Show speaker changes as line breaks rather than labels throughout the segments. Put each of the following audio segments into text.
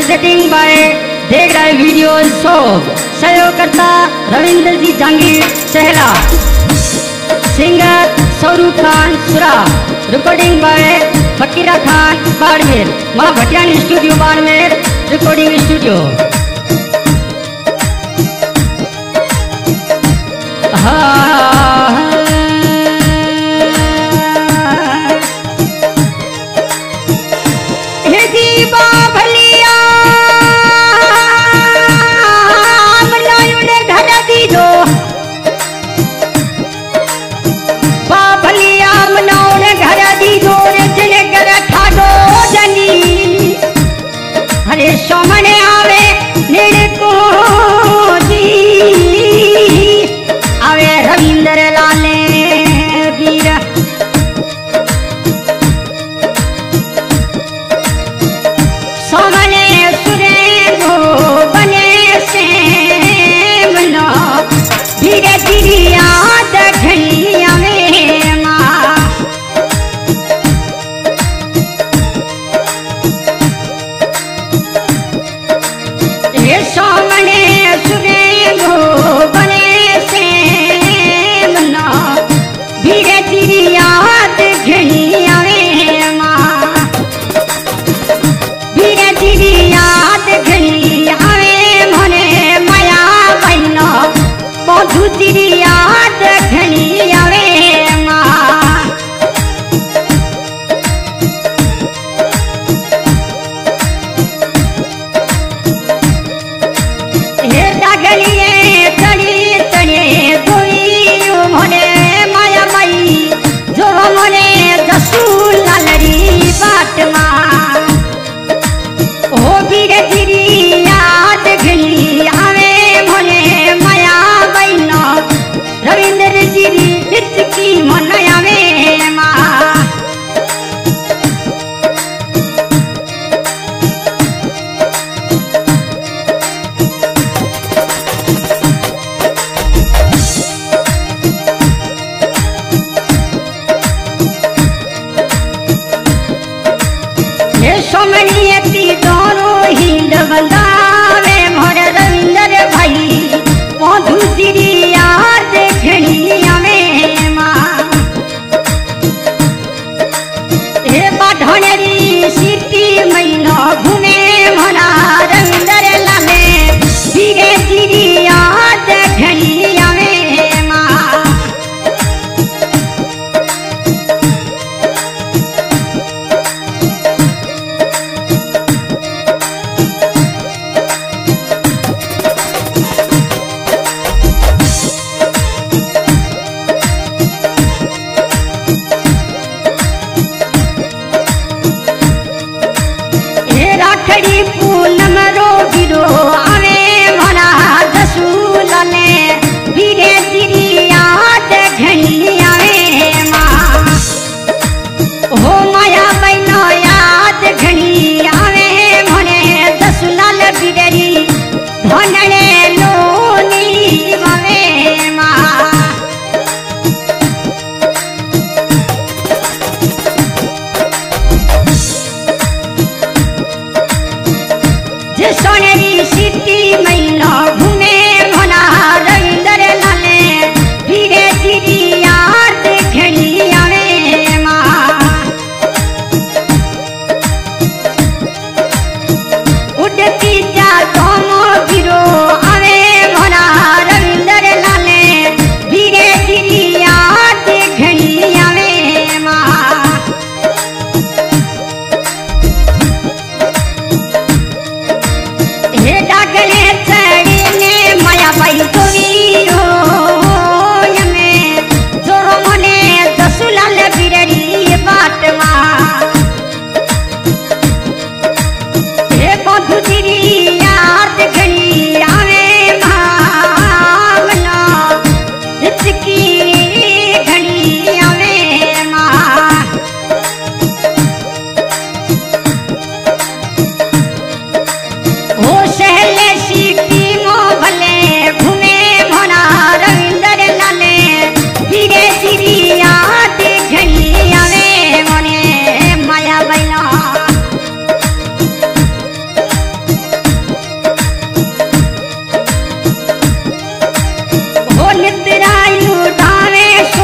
Presenting by देख रहे video shop, सहयोगकर्ता Ravindra ji Jahangir Sahla, singer Swaroop Khan Sura, recording by Fakira Khan Barmer, Maa Bhatiyani studio Barmer recording studio. सोमने आवे निड़को दी आवे रविंद्र लाले वीर सोमने सुरे गो बने से मनो धीरे धीरे याद घड़ी आवे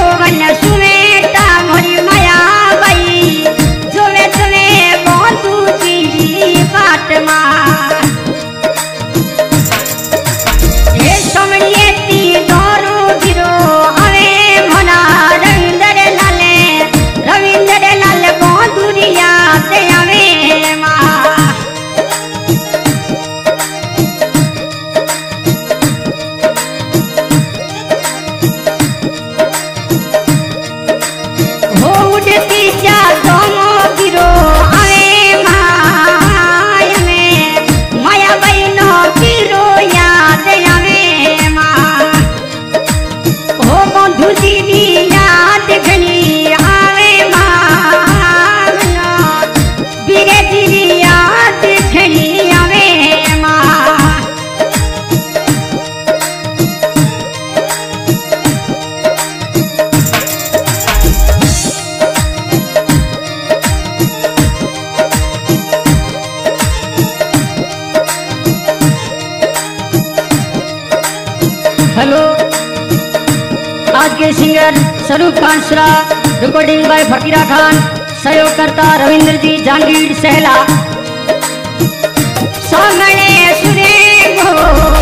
वन सुमेटा मोरी माया बाई जोवे तवे बंधु जी बाट मां ए समणिए ती दोरू गिरो हवे मना रविंद्र लाल बंधुरिया ते आवे मां हो उड़ती जा दोमो गिरो आवे माय में माया बहनो गिरो याद आवे मां हो बंधु जी याद घनी आवे मां बीरे जी याद घनी आवे मां हेलो आज के singer Swaroop Khan Sura recording by Fakira Khan सहयोगकर्ता रविंद्र जी जहांगीर सहला सामने सुरे गो